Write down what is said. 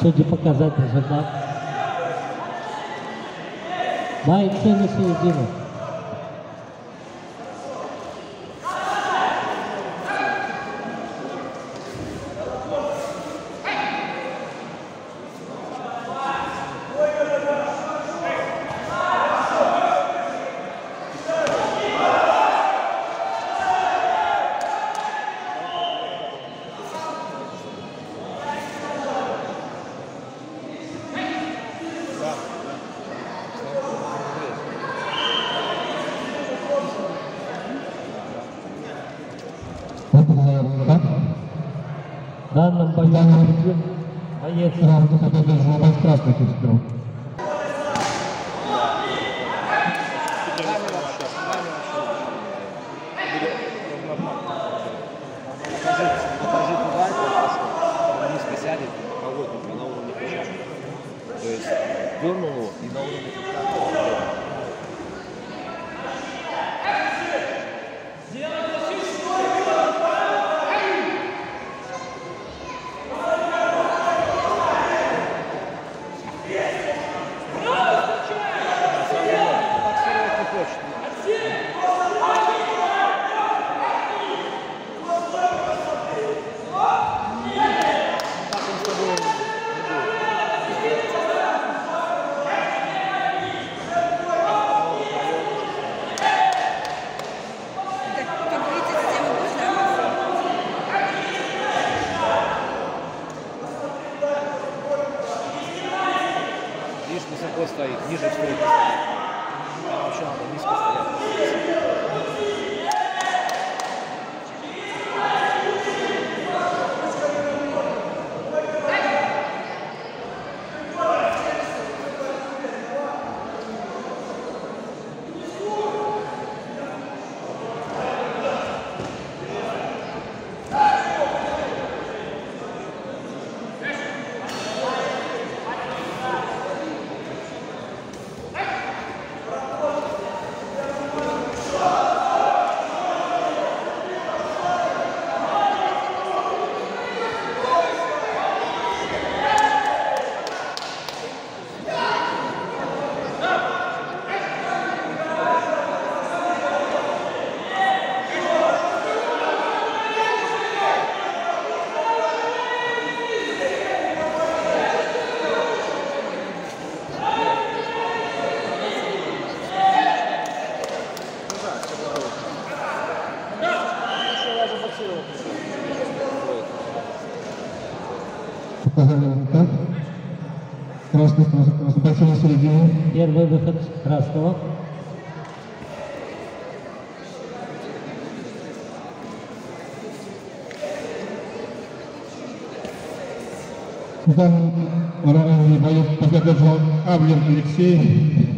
судьи показать результат. Бойцы на середину. В данном бою боец красный чувствовал. Покажи туда, низко сядет, поворотник на уровне плеча. То есть дернул его и на уровне плеча. Высоко стоит, ниже стоит. Вообще надо низко стоять. Показали результат. Красный большой на середине. Первый выход красного. В данном раунде боец подготовил Авлин Алексей.